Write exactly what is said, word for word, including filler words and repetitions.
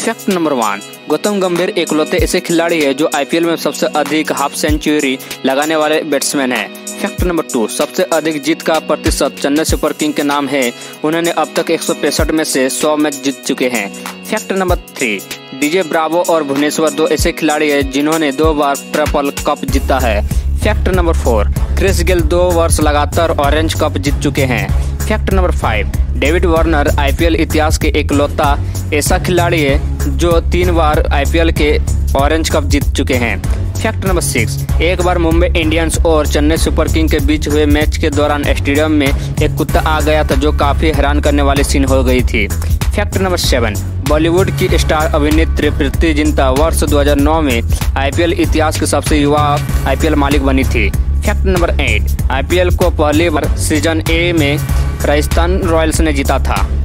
Fact number one, Gautam गंभीर एकलौते ऐसे खिलाड़ी है जो आईपीएल में सबसे अधिक हाफ सेंचुरी लगाने वाले बैट्समैन हैं। फैक्ट नंबर टू, सबसे अधिक जीत का प्रतिशत चेन्नई सुपर किंग के नाम है। उन्होंने अब तक एक सौ पैंसठ में से सौ मैच जीत चुके हैं। Fact number three, DJ Bravo और भुवनेश्वर दो ऐसे खिलाड़ी हैं जिन्होंने दो बार ट्रिपल कप जीता है। Fact number four, Chris Gayle दो वर्ष लगातार ऑरेंज कप जीत चुके हैं। Fact number five, David Warner IPL इतिहास के इकलौता ऐसा खिलाड़ी है जो तीन बार आईपीएल के ऑरेंज कप जीत चुके हैं। फैक्ट नंबर सिक्स, एक बार मुंबई इंडियंस और चेन्नई सुपर किंग के बीच हुए मैच के दौरान स्टेडियम में एक कुत्ता आ गया था जो काफी हैरान करने वाली सीन हो गई थी। फैक्ट नंबर सेवन, बॉलीवुड की स्टार अभिनेत्री प्रीति जिंटा वर्ष दो हज़ार नौ में आईपीएल इतिहास की सबसे युवा आईपीएल मालिक बनी थी। फैक्ट नंबर एट, आईपीएल को पहली बार सीजन ए में राजस्थान रॉयल्स ने जीता था।